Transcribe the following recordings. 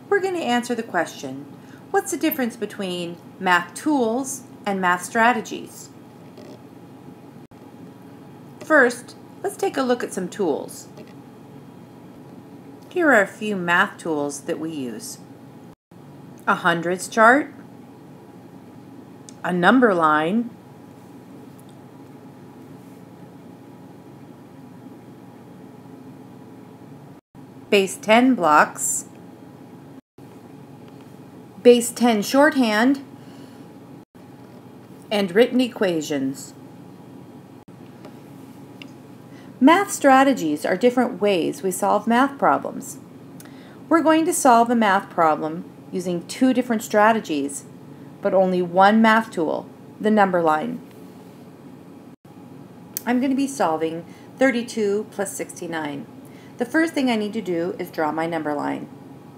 we're going to answer the question, what's the difference between math tools and math strategies? First, let's take a look at some tools. Here are a few math tools that we use. A hundreds chart, a number line, base 10 blocks, base 10 shorthand, and written equations. Math strategies are different ways we solve math problems. We're going to solve a math problem using two different strategies, but only one math tool, the number line. I'm going to be solving 32 plus 69. The first thing I need to do is draw my number line.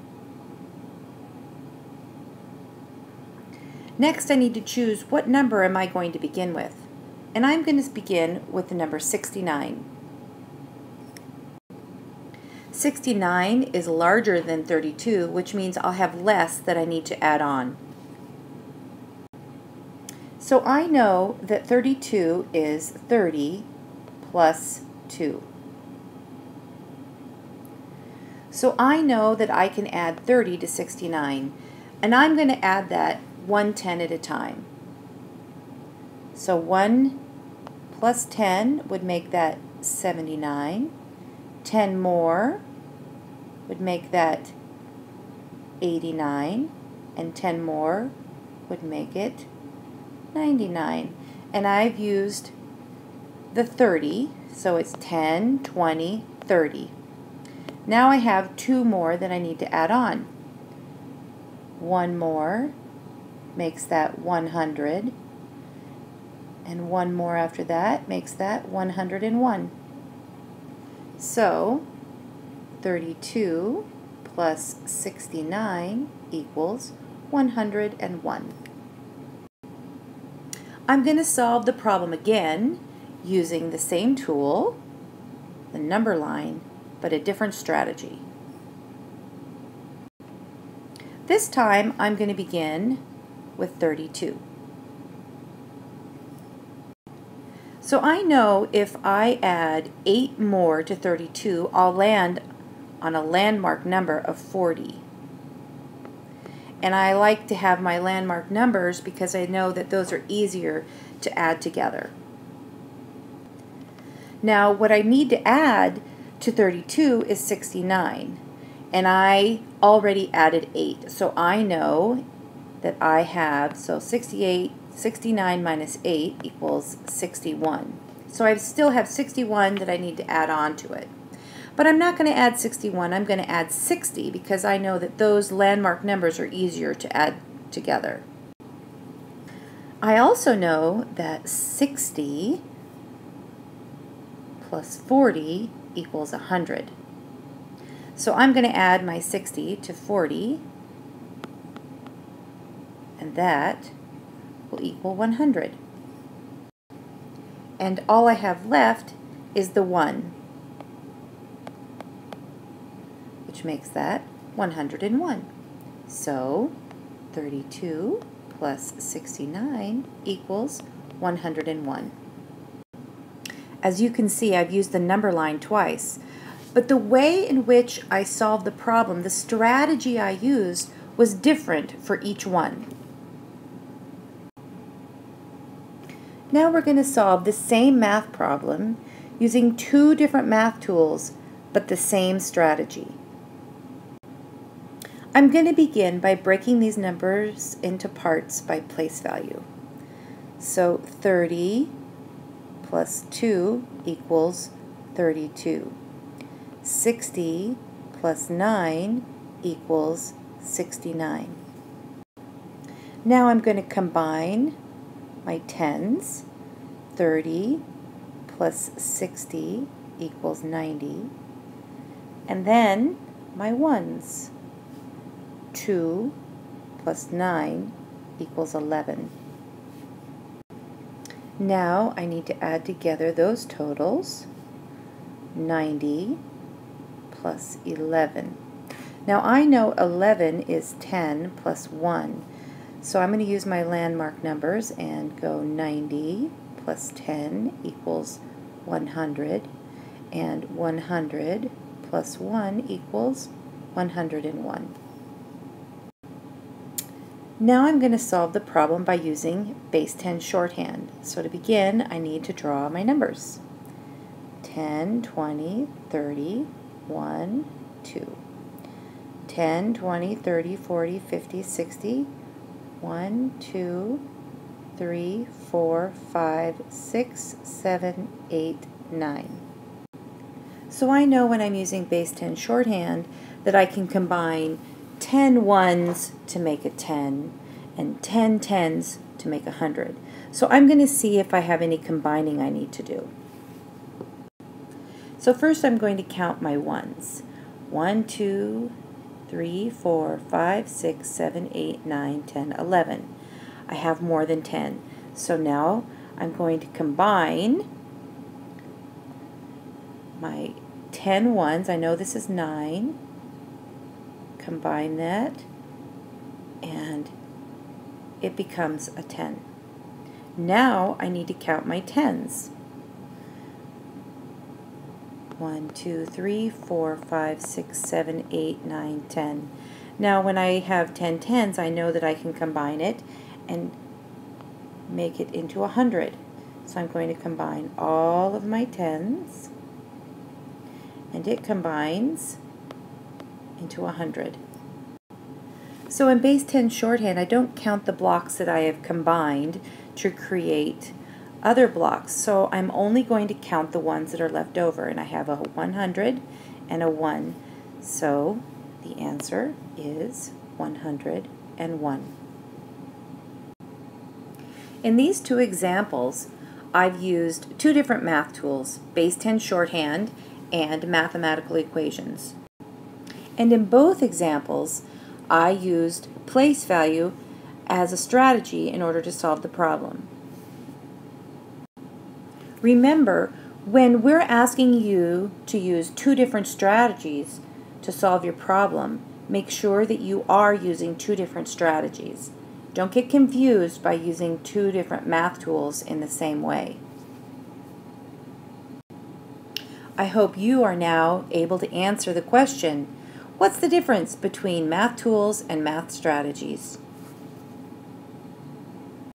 Next, I need to choose what number am I going to begin with. And I'm going to begin with the number 69. 69 is larger than 32, which means I'll have less that I need to add on. So I know that 32 is 30 plus 2. So I know that I can add 30 to 69, and I'm going to add that 1/10 at a time. So 1 plus 10 would make that 79. 10 more would make that 89, and 10 more would make it 99. And I've used the 30, so it's 10, 20, 30. Now I have two more that I need to add on. One more makes that 100, and one more after that makes that 101. So 32 plus 69 equals 101. I'm going to solve the problem again using the same tool, the number line, but a different strategy. This time I'm going to begin with 32. So I know if I add 8 more to 32, I'll land on a landmark number of 40. And I like to have my landmark numbers because I know that those are easier to add together. Now what I need to add to 32 is 69, and I already added 8, so I know that I have, so 69 minus 8 equals 61. So I still have 61 that I need to add on to it. But I'm not going to add 61, I'm going to add 60 because I know that those landmark numbers are easier to add together. I also know that 60 plus 40 equals 100. So I'm going to add my 60 to 40, and that will equal 100. And all I have left is the 1, which makes that 101. So 32 plus 69 equals 101. As you can see, I've used the number line twice, but the way in which I solved the problem, the strategy I used, was different for each one. Now we're going to solve the same math problem using two different math tools, but the same strategy. I'm going to begin by breaking these numbers into parts by place value. So 30 plus 2 equals 32. 60 plus 9 equals 69. Now I'm going to combine my tens. 30 plus 60 equals 90. And then my ones. 2 plus 9 equals 11. Now I need to add together those totals. 90 plus 11. Now I know 11 is 10 plus 1. So I'm going to use my landmark numbers and go 90 plus 10 equals 100. And 100 plus 1 equals 101. Now I'm going to solve the problem by using base 10 shorthand. So to begin, I need to draw my numbers. 10, 20, 30, 1, 2. 10, 20, 30, 40, 50, 60, 1, 2, 3, 4, 5, 6, 7, 8, 9. So I know when I'm using base 10 shorthand that I can combine 10 ones to make a 10 and 10 tens to make 100. So I'm going to see if I have any combining I need to do. So first I'm going to count my ones. 1, 2, 3, 4, 5, 6, 7, 8, 9, 10, 11. I have more than 10. So now I'm going to combine my 10 ones. I know this is 9. Combine that and it becomes a 10. Now I need to count my tens. 1, 2, 3, 4, 5, 6, 7, 8, 9, 10. Now when I have 10 tens, I know that I can combine it and make it into 100. So I'm going to combine all of my tens and it combines into 100. So in base 10 shorthand, I don't count the blocks that I have combined to create other blocks. So I'm only going to count the ones that are left over, and I have a 100 and a 1. So the answer is 101. In these two examples, I've used two different math tools, base 10 shorthand and mathematical equations. And in both examples, I used place value as a strategy in order to solve the problem. Remember, when we're asking you to use two different strategies to solve your problem, make sure that you are using two different strategies. Don't get confused by using two different math tools in the same way. I hope you are now able to answer the question, what's the difference between math tools and math strategies?